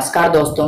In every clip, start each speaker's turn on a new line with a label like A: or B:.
A: नमस्कार दोस्तों।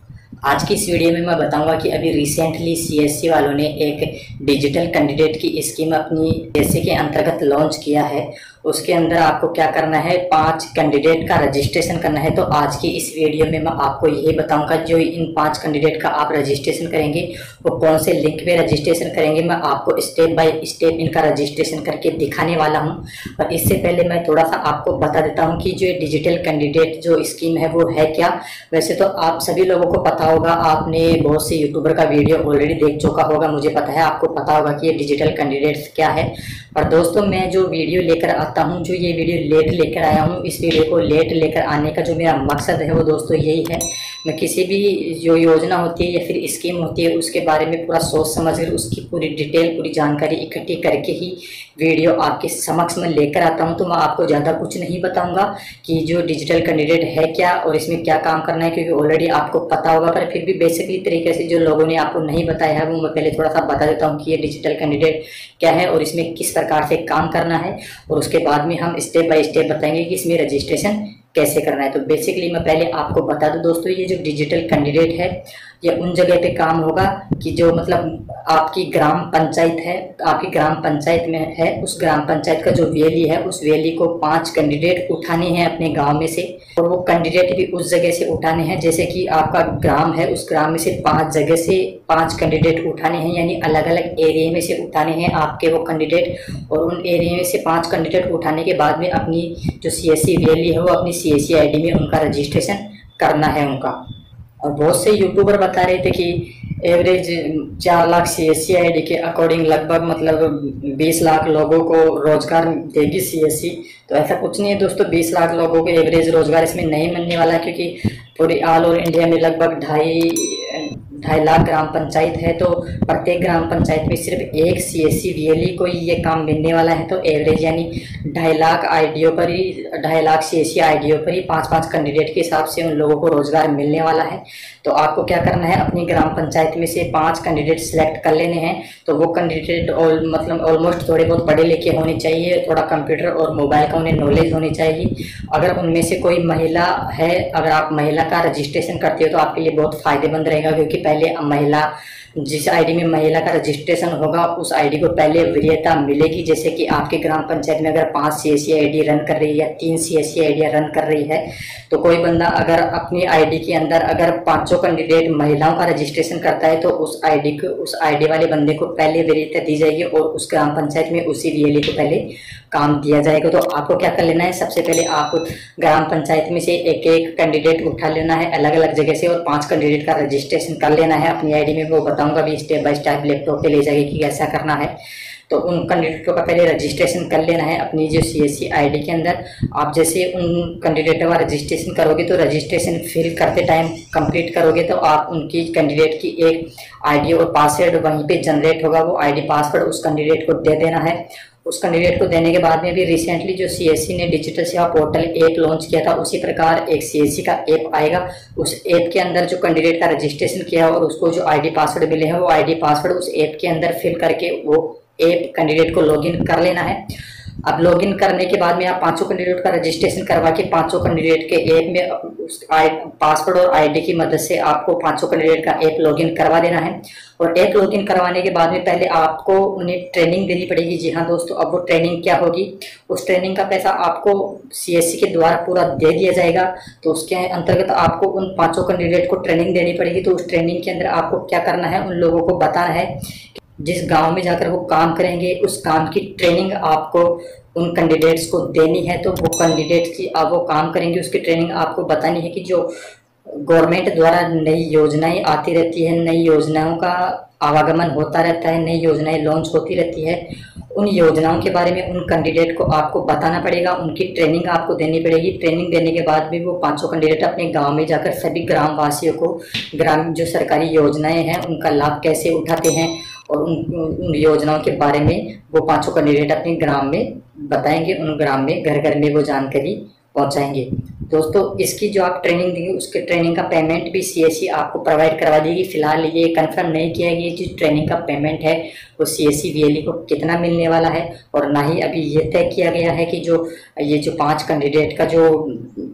A: आज की इस वीडियो में मैं बताऊंगा कि अभी रिसेंटली सीएससी वालों ने एक डिजिटल कैंडिडेट की स्कीम अपनी सीएससी के अंतर्गत लॉन्च किया है। उसके अंदर आपको क्या करना है, 5 कैंडिडेट का रजिस्ट्रेशन करना है। तो आज की इस वीडियो में मैं आपको यही बताऊंगा जो इन 5 कैंडिडेट का आप रजिस्ट्रेशन करेंगे वो कौन से लिंक में रजिस्ट्रेशन करेंगे। मैं आपको स्टेप बाय स्टेप इनका रजिस्ट्रेशन करके दिखाने वाला हूं। और इससे पहले मैं थोड़ा सा आपको बता देता हूं कि जो डिजिटल कैंडिडेट जो स्कीम है वो है क्या। वैसे तो आप सभी लोगों को पता होगा, आपने बहुत से यूट्यूबर का वीडियो ऑलरेडी देख चुका होगा, मुझे पता है आपको पता होगा कि ये डिजिटल कैंडिडेट्स क्या है। और दोस्तों, मैं जो वीडियो लेकर आता हूं, जो ये वीडियो लेट लेकर आया हूं, इस वीडियो को लेट लेकर आने का जो मेरा मकसद है वो दोस्तों यही है, मैं किसी भी जो योजना होती है या फिर स्कीम होती है उसके बारे में पूरा सोच समझ कर उसकी पूरी डिटेल, पूरी जानकारी इकट्ठी करके ही वीडियो आपके समक्ष में लेकर आता हूं। तो मैं आपको ज़्यादा कुछ नहीं बताऊंगा कि जो डिजिटल कैंडिडेट है क्या और इसमें क्या काम करना है, क्योंकि ऑलरेडी आपको पता होगा। पर फिर भी बेसिकली तरीके से जो लोगों ने आपको नहीं बताया है वो मैं पहले थोड़ा सा बता देता हूँ कि ये डिजिटल कैंडिडेट क्या है और इसमें किस प्रकार से काम करना है। और उसके बाद में हम स्टेप बाय स्टेप बताएंगे कि इसमें रजिस्ट्रेशन कैसे करना है। तो बेसिकली मैं पहले आपको बता दूं दोस्तों, ये जो डिजिटल कैंडिडेट है ये उन जगह पे काम होगा कि जो मतलब आपकी ग्राम पंचायत है, आपकी ग्राम पंचायत में है, उस ग्राम पंचायत का जो वैली है उस वैली को 5 कैंडिडेट उठाने हैं अपने गांव में से। और वो कैंडिडेट भी उस जगह से उठाने हैं, जैसे कि आपका ग्राम है उस ग्राम में से 5 जगह से 5 कैंडिडेट उठाने हैं, यानी अलग अलग एरिया में से उठाने हैं आपके वो कैंडिडेट। और उन एरिया में से 5 कैंडिडेट उठाने के बाद में अपनी जो सीएससी वैली है वो अपनी सीएससी आईडी में उनका रजिस्ट्रेशन करना है उनका। और बहुत से यूट्यूबर बता रहे थे कि एवरेज 4 लाख सीएससी आईडी के अकॉर्डिंग लगभग मतलब 20 लाख लोगों को रोजगार देगी सीएससी। तो ऐसा कुछ नहीं है दोस्तों, 20 लाख लोगों को एवरेज रोजगार इसमें नहीं मिलने वाला, क्योंकि पूरी ऑल ओवर इंडिया में लगभग 2.5 लाख ग्राम पंचायत है। तो प्रत्येक ग्राम पंचायत में सिर्फ एक सीएससी वीएलई को ही ये काम मिलने वाला है। तो एवरेज यानी 2.5 लाख आईडीओ पर ही, 2.5 लाख सीएससी आईडीओ पर ही 5-5 कैंडिडेट के हिसाब से उन लोगों को रोजगार मिलने वाला है। तो आपको क्या करना है, अपनी ग्राम पंचायत में से 5 कैंडिडेट सिलेक्ट कर लेने हैं। तो वो कैंडिडेट मतलब ऑलमोस्ट थोड़े बहुत पढ़े लिखे होने चाहिए, थोड़ा कंप्यूटर और मोबाइल का उन्हें नॉलेज होनी चाहिए। अगर उनमें से कोई महिला है, अगर आप महिला का रजिस्ट्रेशन करते हो तो आपके लिए बहुत फायदेमंद रहेगा, क्योंकि पहले महिला, जिस आईडी में महिला का रजिस्ट्रेशन होगा उस आईडी को पहले वरीयता मिलेगी। जैसे कि आपके ग्राम पंचायत में अगर 5 सीएससी आईडी रन कर रही है या 3 सीएससी आईडी रन कर रही है, तो कोई बंदा अगर अपनी आईडी के अंदर अगर 5 कैंडिडेट महिलाओं का रजिस्ट्रेशन करता है तो उस आईडी वाले बंदे को पहले वरीयता दी जाएगी और उस ग्राम पंचायत में उसी वीएलई को पहले काम दिया जाएगा। तो आपको क्या कर लेना है, सबसे पहले आप ग्राम पंचायत में से एक एक कैंडिडेट उठा लेना है अलग अलग जगह से और 5 कैंडिडेट का रजिस्ट्रेशन कर लेना है अपनी आईडी में। वो बताऊंगा भी स्टेप बाय स्टेप लैपटॉप पे ले जाएगी कि कैसा करना है। तो उन कैंडिडेटों का पहले रजिस्ट्रेशन कर लेना है अपनी जो सीएससी आईडी के अंदर। आप जैसे उन कैंडिडेटों का रजिस्ट्रेशन करोगे तो रजिस्ट्रेशन फिल करते टाइम कंप्लीट करोगे तो आप उनकी कैंडिडेट की एक आईडी और पासवर्ड वहीं पे जनरेट होगा, वो आईडी पासवर्ड उस कैंडिडेट को दे देना है। उस कैंडिडेट को देने के बाद में भी रिसेंटली जो सीएससी ने डिजिटल सेवा पोर्टल ऐप लॉन्च किया था, उसी प्रकार एक सीएससी का ऐप आएगा। उस ऐप के अंदर जो कैंडिडेट का रजिस्ट्रेशन किया और उसको जो आईडी पासवर्ड मिले हैं वो आईडी पासवर्ड उस ऐप के अंदर फिल करके वो ऐप कैंडिडेट को लॉगिन कर लेना है। अब लॉगिन करने के बाद में आप 5 कैंडिडेट का रजिस्ट्रेशन करवा के 5 कैंडिडेट के ऐप में उस पासवर्ड और आईडी की मदद से आपको 5 कैंडिडेट का ऐप लॉगिन करवा देना है। और ऐप लॉगिन करवाने के बाद में पहले आपको उन्हें ट्रेनिंग देनी पड़ेगी। जी हाँ दोस्तों, अब वो ट्रेनिंग क्या होगी, उस ट्रेनिंग का पैसा आपको सीएससी के द्वारा पूरा दे दिया जाएगा। तो उसके अंतर्गत आपको उन 5 कैंडिडेट को ट्रेनिंग देनी पड़ेगी। तो उस ट्रेनिंग के अंदर आपको क्या करना है, उन लोगों को बताना है जिस गांव में जाकर वो काम करेंगे उस काम की ट्रेनिंग आपको उन कैंडिडेट्स को देनी है। तो वो कैंडिडेट्स की अब वो काम करेंगे उसकी ट्रेनिंग आपको बतानी है कि जो गवर्नमेंट द्वारा नई योजनाएं आती रहती है, नई योजनाओं का आवागमन होता रहता है, नई योजनाएं लॉन्च होती रहती है, उन योजनाओं के बारे में उन कैंडिडेट को आपको बताना पड़ेगा, उनकी ट्रेनिंग आपको देनी पड़ेगी। ट्रेनिंग देने के बाद भी वो 5 कैंडिडेट अपने गांव में जाकर सभी ग्राम वासियों को ग्राम जो सरकारी योजनाएं हैं उनका लाभ कैसे उठाते हैं और उन योजनाओं के बारे में वो 5 कैंडिडेट अपने ग्राम में बताएंगे, उन ग्राम में घर घर में वो जानकारी पहुंचाएंगे। दोस्तों, इसकी जो आप ट्रेनिंग देंगे उसके ट्रेनिंग का पेमेंट भी सीएससी आपको प्रोवाइड करवा देगी। फिलहाल ये कंफर्म नहीं किया गया कि ट्रेनिंग का पेमेंट है वो सीएससी वीएलई को कितना मिलने वाला है, और ना ही अभी ये तय किया गया है कि जो ये जो 5 कैंडिडेट का जो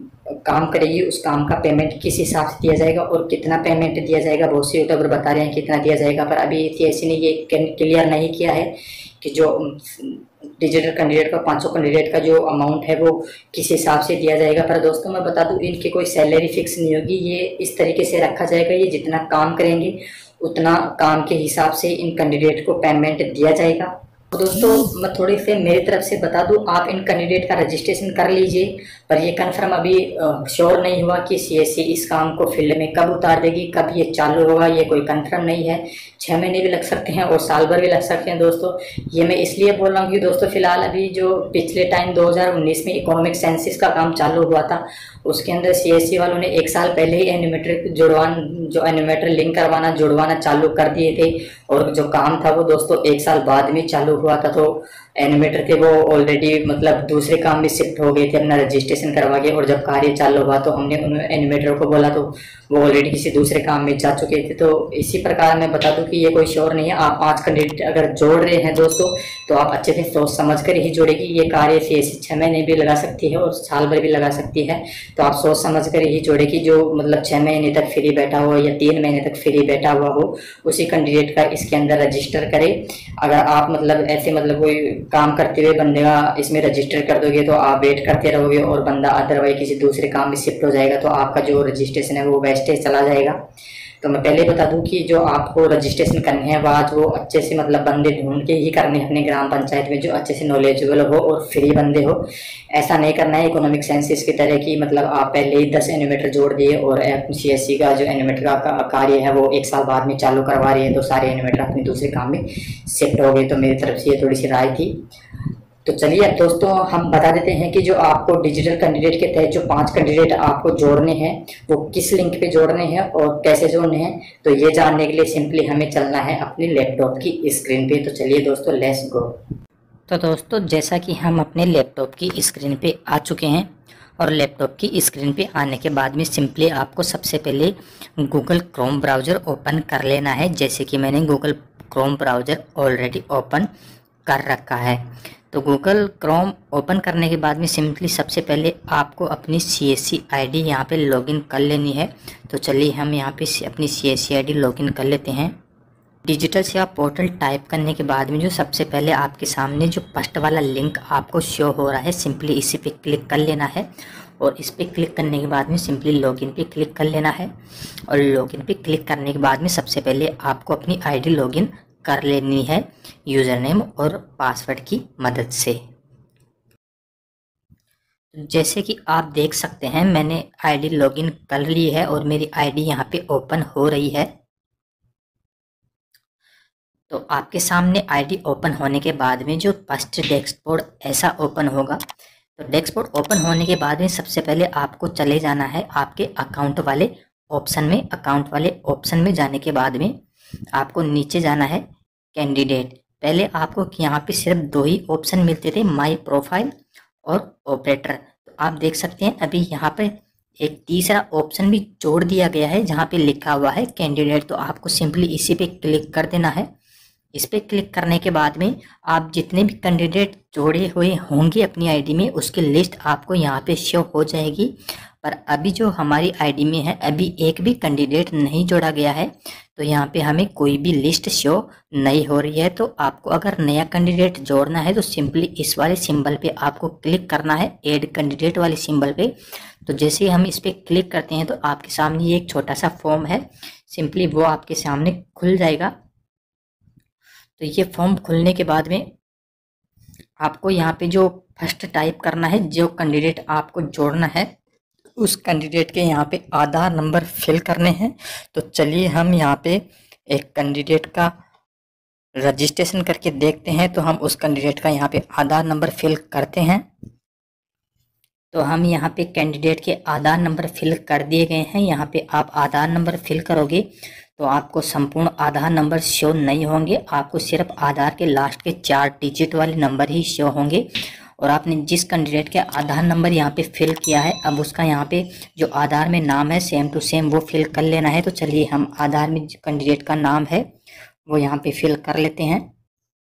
A: काम करेगी उस काम का पेमेंट किस हिसाब से दिया जाएगा और कितना पेमेंट दिया जाएगा। बहुत से यूट्यूबर बता रहे हैं कितना दिया जाएगा, पर अभी सीएससी ने ये क्लियर नहीं किया है कि जो डिजिटल कैंडिडेट का 500 कैंडिडेट का जो अमाउंट है वो किस हिसाब से दिया जाएगा। पर दोस्तों मैं बता दूं, इनकी कोई सैलरी फिक्स नहीं होगी, ये इस तरीके से रखा जाएगा, ये जितना काम करेंगे उतना काम के हिसाब से इन कैंडिडेट को पेमेंट दिया जाएगा। तो दोस्तों मैं थोड़ी से मेरी तरफ से बता दूं, आप इन कैंडिडेट का रजिस्ट्रेशन कर लीजिए, पर ये कंफर्म अभी श्योर नहीं हुआ कि सीएससी इस काम को फील्ड में कब उतार देगी, कब ये चालू होगा, ये कोई कंफर्म नहीं है। 6 महीने भी लग सकते हैं और साल भर भी लग सकते हैं दोस्तों। ये मैं इसलिए बोल रहा हूँ कि दोस्तों फिलहाल अभी जो पिछले टाइम 2019 में इकोनॉमिक सेंसिस का काम चालू हुआ था, उसके अंदर सीएससी वालों ने 1 साल पहले ही एनिमेटर लिंक करवाना जुड़वाना चालू कर दिए थे, और जो काम था वो दोस्तों 1 साल बाद में चालू हुआ था। तो एनिमेटर थे वो ऑलरेडी मतलब दूसरे काम में शिफ्ट हो गए थे अपना रजिस्ट्रेशन करवा के, और जब कार्य चालू हुआ तो हमने उन एनिमेटर को बोला तो वो ऑलरेडी किसी दूसरे काम में जा चुके थे। तो इसी प्रकार मैं बता दूं कि ये कोई श्योर नहीं है। आप 5 कैंडिडेट अगर जोड़ रहे हैं दोस्तों तो आप अच्छे से सोच समझ कर ही जोड़ेगी। ये कार्य सीएससी 6 महीने भी लगा सकती है और साल भर भी लगा सकती है, तो आप सोच समझ कर ही जोड़ेगी। जो मतलब 6 महीने तक फ्री बैठा हो या 3 महीने तक फ्री बैठा हुआ हो, उसी कैंडिडेट का इसके अंदर रजिस्टर करे। अगर आप मतलब ऐसे मतलब कोई काम करते हुए बंदे का इसमें रजिस्टर कर दोगे तो आप वेट करते रहोगे और बंदा अदरवाइज किसी दूसरे काम में शिफ्ट हो जाएगा, तो आपका जो रजिस्ट्रेशन है वो वेस्टेज चला जाएगा। तो मैं पहले बता दूं कि जो आपको रजिस्ट्रेशन करने हैं आज वो अच्छे से मतलब बंदे ढूंढ के ही करने हैं अपने ग्राम पंचायत में, जो अच्छे से नॉलेजेबल हो और फ्री बंदे हो। ऐसा नहीं करना है इकोनॉमिक सेंसिस की तरह की मतलब आप पहले ही 10 एनिमेटर जोड़ दिए और सीएससी का जो एनिमेटर का कार्य है वो 1 साल बाद में चालू करवा रही है, तो सारे एनिमेटर अपने दूसरे काम में शिफ्ट हो गए। तो मेरी तरफ से ये थोड़ी सी राय थी। तो चलिए अब दोस्तों हम बता देते हैं कि जो आपको डिजिटल कैंडिडेट के तहत जो 5 कैंडिडेट आपको जोड़ने हैं वो किस लिंक पे जोड़ने हैं और कैसे जोड़ने हैं। तो ये जानने के लिए सिंपली हमें चलना है अपने लैपटॉप की स्क्रीन पे। तो चलिए दोस्तों लेट्स गो। तो दोस्तों जैसा कि हम अपने लैपटॉप की स्क्रीन पे आ चुके हैं, और लैपटॉप की स्क्रीन पे आने के बाद में सिंपली आपको सबसे पहले गूगल क्रोम ब्राउज़र ओपन कर लेना है। जैसे कि मैंने Google Chrome browser already open कर रखा है। तो गूगल क्रोम ओपन करने के बाद में सिंपली सबसे पहले आपको अपनी सीएससी आईडी यहाँ पे लॉगिन कर लेनी है। तो चलिए हम यहाँ पे अपनी सीएससी आईडी लॉगिन कर लेते हैं। डिजिटल सेवा पोर्टल टाइप करने के बाद में जो सबसे पहले आपके सामने जो फर्स्ट वाला लिंक आपको शो हो रहा है, सिंपली इसी पे क्लिक कर लेना है। और इस पे क्लिक करने के बाद में सिंपली लॉगिन पे क्लिक कर लेना है। और लॉगिन पे क्लिक करने के बाद में सबसे पहले आपको अपनी आईडी लॉगिन कर लेनी है यूज़र नेम और पासवर्ड की मदद से। जैसे कि आप देख सकते हैं मैंने आईडी लॉगिन कर ली है और मेरी आईडी यहाँ पे ओपन हो रही है। तो आपके सामने आईडी ओपन होने के बाद में जो फर्स्ट डैशबोर्ड ऐसा ओपन होगा। तो डैशबोर्ड ओपन होने के बाद में सबसे पहले आपको चले जाना है आपके अकाउंट वाले ऑप्शन में। अकाउंट वाले ऑप्शन में जाने के बाद में आपको नीचे जाना है कैंडिडेट। पहले आपको यहाँ पे सिर्फ 2 ही ऑप्शन मिलते थे, माय प्रोफाइल और ऑपरेटर। तो आप देख सकते हैं अभी यहाँ पे एक तीसरा ऑप्शन भी जोड़ दिया गया है जहाँ पे लिखा हुआ है कैंडिडेट। तो आपको सिंपली इसी पे क्लिक कर देना है। इस पे क्लिक करने के बाद में आप जितने भी कैंडिडेट जोड़े हुए होंगे अपनी आईडी में उसकी लिस्ट आपको यहाँ पे शो हो जाएगी। पर अभी जो हमारी आईडी में है अभी एक भी कैंडिडेट नहीं जोड़ा गया है, तो यहाँ पे हमें कोई भी लिस्ट शो नहीं हो रही है। तो आपको अगर नया कैंडिडेट जोड़ना है तो सिंपली इस वाले सिंबल पे आपको क्लिक करना है, ऐड कैंडिडेट वाले सिंबल पे। तो जैसे ही हम इस पर क्लिक करते हैं तो आपके सामने ये एक छोटा सा फॉर्म है, सिंपली वो आपके सामने खुल जाएगा। तो ये फॉर्म खुलने के बाद में आपको यहाँ पे जो फर्स्ट टाइप करना है, जो कैंडिडेट आपको जोड़ना है उस कैंडिडेट के यहाँ पे आधार नंबर फिल करने हैं। तो चलिए हम यहाँ पे एक कैंडिडेट का रजिस्ट्रेशन करके देखते हैं। तो हम उस कैंडिडेट का यहाँ पे आधार नंबर फिल करते हैं। तो हम यहाँ पे कैंडिडेट के आधार नंबर फिल कर दिए गए हैं। यहाँ पे आप आधार नंबर फिल करोगे तो आपको संपूर्ण आधार नंबर शो नहीं होंगे, आपको सिर्फ आधार के लास्ट के 4 डिजिट वाले नंबर ही शो होंगे। और आपने जिस कैंडिडेट के आधार नंबर यहाँ पे फिल किया है अब उसका यहाँ पे जो आधार में नाम है सेम टू सेम वो फिल कर लेना है। तो चलिए हम आधार में जो कैंडिडेट का नाम है वो यहाँ पे फिल कर लेते हैं।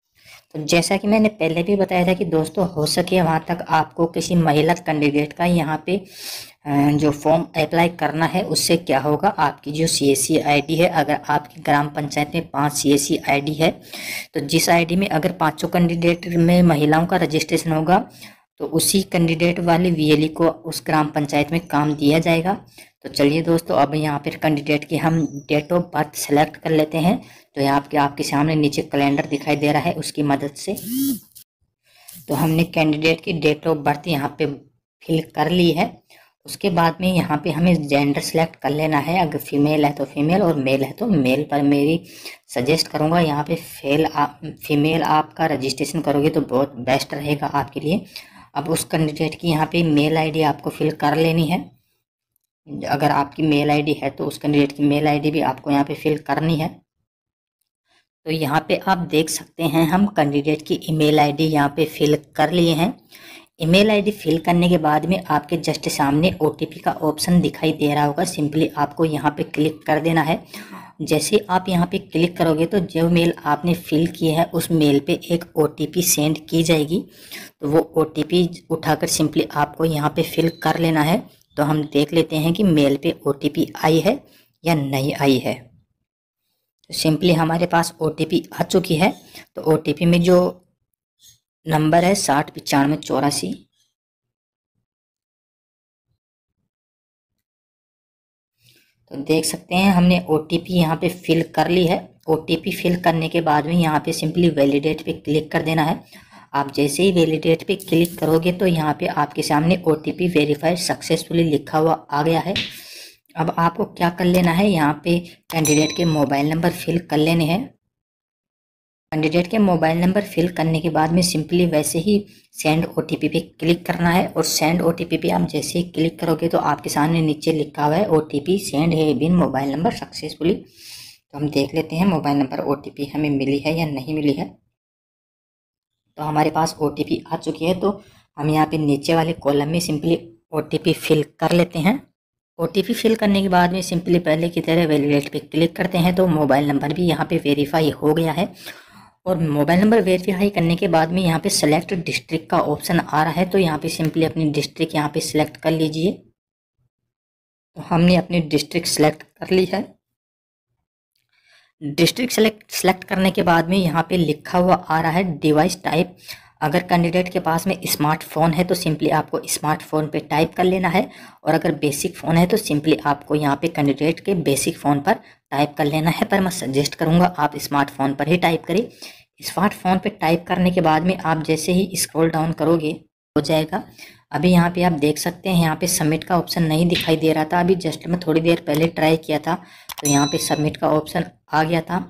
A: तो जैसा कि मैंने पहले भी बताया था कि दोस्तों हो सके वहाँ तक आपको किसी महिला कैंडिडेट का यहाँ पे जो फॉर्म अप्लाई करना है, उससे क्या होगा, आपकी जो CSC ID है, अगर आपकी ग्राम पंचायत में 5 CSC ID है तो जिस ID में अगर 5 कैंडिडेट में महिलाओं का रजिस्ट्रेशन होगा तो उसी कैंडिडेट वाले VLE को उस ग्राम पंचायत में काम दिया जाएगा। तो चलिए दोस्तों, अब यहाँ पर कैंडिडेट की हम डेट ऑफ बर्थ सेलेक्ट कर लेते हैं। तो यहाँ आपके सामने नीचे कैलेंडर दिखाई दे रहा है, उसकी मदद से तो हमने कैंडिडेट की डेट ऑफ बर्थ यहाँ पे फिल कर ली है। उसके बाद में यहाँ पे हमें जेंडर सेलेक्ट कर लेना है। अगर फीमेल है तो फीमेल और मेल है तो मेल, पर मेरी सजेस्ट करूँगा यहाँ पे फीमेल आपका रजिस्ट्रेशन करोगे तो बहुत बेस्ट रहेगा आपके लिए। अब उस कैंडिडेट की यहाँ पे मेल ID आपको फिल कर लेनी है। अगर आपकी मेल ID है तो उस कैंडिडेट की मेल ID भी आपको यहाँ पे फिल करनी है। तो यहाँ पे आप देख सकते हैं हम कैंडिडेट की ईमेल ID यहाँ पे फिल कर लिए हैं। ईमेल ID फिल करने के बाद में आपके जस्ट सामने OTP का ऑप्शन दिखाई दे रहा होगा। सिंपली आपको यहाँ पे क्लिक कर देना है। जैसे आप यहाँ पे क्लिक करोगे तो जो मेल आपने फिल किया है उस मेल पे एक OTP सेंड की जाएगी। तो वो OTP उठाकर सिंपली आपको यहाँ पे फिल कर लेना है। तो हम देख लेते हैं कि मेल पे OTP आई है या नहीं आई है। तो सिंपली हमारे पास OTP आ चुकी है। तो OTP में जो नंबर है 609584, तो देख सकते हैं हमने OTP यहाँ पे फिल कर ली है। OTP फिल करने के बाद में यहाँ पे सिंपली वैलिडेट पे क्लिक कर देना है। आप जैसे ही वैलिडेट पे क्लिक करोगे तो यहाँ पे आपके सामने OTP वेरीफाइड सक्सेसफुली लिखा हुआ आ गया है। अब आपको क्या कर लेना है, यहाँ पे कैंडिडेट के मोबाइल नंबर फिल कर लेने हैं। कैंडिडेट के मोबाइल नंबर फिल करने के बाद में सिंपली वैसे ही सेंड OTP पे क्लिक करना है। और सेंड OTP पे आप जैसे ही क्लिक करोगे तो आपके सामने नीचे लिखा हुआ है OTP सेंड है बिन मोबाइल नंबर सक्सेसफुली। तो हम देख लेते हैं मोबाइल नंबर OTP हमें मिली है या नहीं मिली है। तो हमारे पास OTP आ चुकी है। तो हम यहाँ पे नीचे वाले कॉलम में सिंपली OTP फिल कर लेते हैं। OTP फिल करने के बाद में सिंपली पहले की तरह वैलिडेट पे क्लिक करते हैं। तो मोबाइल नंबर भी यहाँ पे वेरीफाई हो गया है। और मोबाइल नंबर वेरीफाई करने के बाद में यहाँ पे सेलेक्ट डिस्ट्रिक्ट का ऑप्शन आ रहा है। तो यहाँ पे सिंपली अपनी डिस्ट्रिक्ट यहाँ पे सिलेक्ट कर लीजिए। तो हमने अपनी डिस्ट्रिक्ट सेलेक्ट कर ली है। डिस्ट्रिक्ट सेलेक्ट करने के बाद में यहाँ पे लिखा हुआ आ रहा है डिवाइस टाइप। अगर कैंडिडेट के पास में स्मार्टफोन है तो सिंपली आपको स्मार्टफोन पे टाइप कर लेना है। और अगर बेसिक फ़ोन है तो सिंपली आपको यहाँ पे कैंडिडेट के बेसिक फ़ोन पर टाइप कर लेना है। पर मैं सजेस्ट करूँगा आप स्मार्टफोन पर ही टाइप करें। स्मार्टफोन पे टाइप करने के बाद में आप जैसे ही स्क्रॉल डाउन करोगे हो जाएगा। अभी यहाँ पे आप देख सकते हैं यहाँ पे सबमिट का ऑप्शन नहीं दिखाई दे रहा था। अभी जस्ट मैं थोड़ी देर पहले ट्राई किया था तो यहाँ पे सबमिट का ऑप्शन आ गया था।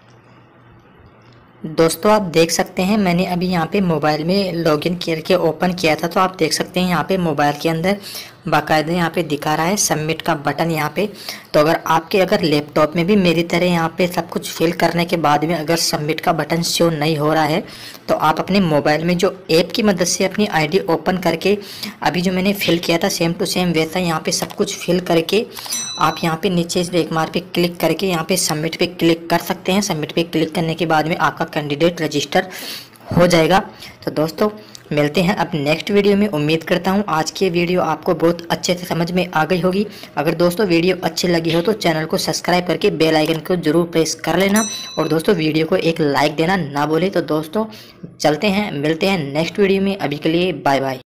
A: दोस्तों आप देख सकते हैं मैंने अभी यहाँ पे मोबाइल में लॉगिन करके ओपन किया था। तो आप देख सकते हैं यहाँ पे मोबाइल के अंदर बाकायदा यहाँ पे दिखा रहा है सबमिट का बटन यहाँ पे। तो अगर लैपटॉप में भी मेरी तरह यहाँ पे सब कुछ फिल करने के बाद में अगर सबमिट का बटन शो नहीं हो रहा है तो आप अपने मोबाइल में जो ऐप की मदद से अपनी ID ओपन करके अभी जो मैंने फिल किया था सेम टू सेम वैसा यहाँ पे सब कुछ फिल करके आप यहाँ पे नीचे इस रेक मार्क पे क्लिक करके यहाँ पे सबमिट पे क्लिक कर सकते हैं। सबमिट पे क्लिक करने के बाद में आपका कैंडिडेट रजिस्टर हो जाएगा। तो दोस्तों मिलते हैं अब नेक्स्ट वीडियो में। उम्मीद करता हूँ आज की वीडियो आपको बहुत अच्छे से समझ में आ गई होगी। अगर दोस्तों वीडियो अच्छी लगी हो तो चैनल को सब्सक्राइब करके बेल आइकन को जरूर प्रेस कर लेना। और दोस्तों वीडियो को एक लाइक देना ना भूले। तो दोस्तों चलते हैं, मिलते हैं नेक्स्ट वीडियो में। अभी के लिए बाय बाय।